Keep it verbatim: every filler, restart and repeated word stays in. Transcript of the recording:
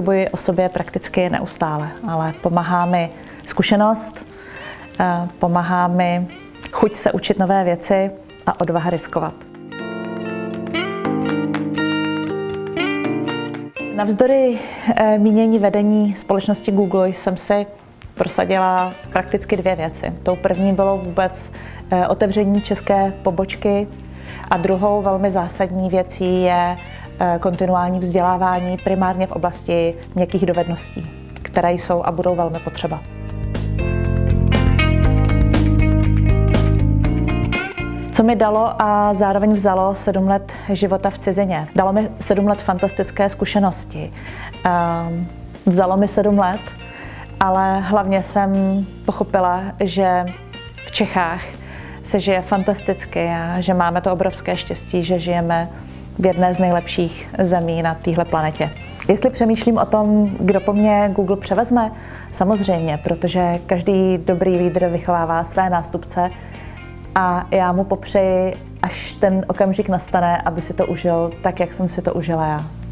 pochybuji o sobě prakticky neustále, ale pomáhá mi zkušenost, pomáhá mi chuť se učit nové věci a odvaha riskovat. Navzdory mínění vedení společnosti Google jsem si prosadila prakticky dvě věci. Tou první bylo vůbec otevření české pobočky a druhou velmi zásadní věcí je kontinuální vzdělávání primárně v oblasti měkkých dovedností, které jsou a budou velmi potřeba. Co mi dalo a zároveň vzalo sedm let života v cizině. Dalo mi sedm let fantastické zkušenosti. Vzalo mi sedm let, ale hlavně jsem pochopila, že v Čechách se žije fantasticky a že máme to obrovské štěstí, že žijeme v jedné z nejlepších zemí na téhle planetě. Jestli přemýšlím o tom, kdo po mně Google převezme, samozřejmě, protože každý dobrý lídr vychovává své nástupce a já mu popřeji, až ten okamžik nastane, aby si to užil tak, jak jsem si to užila já.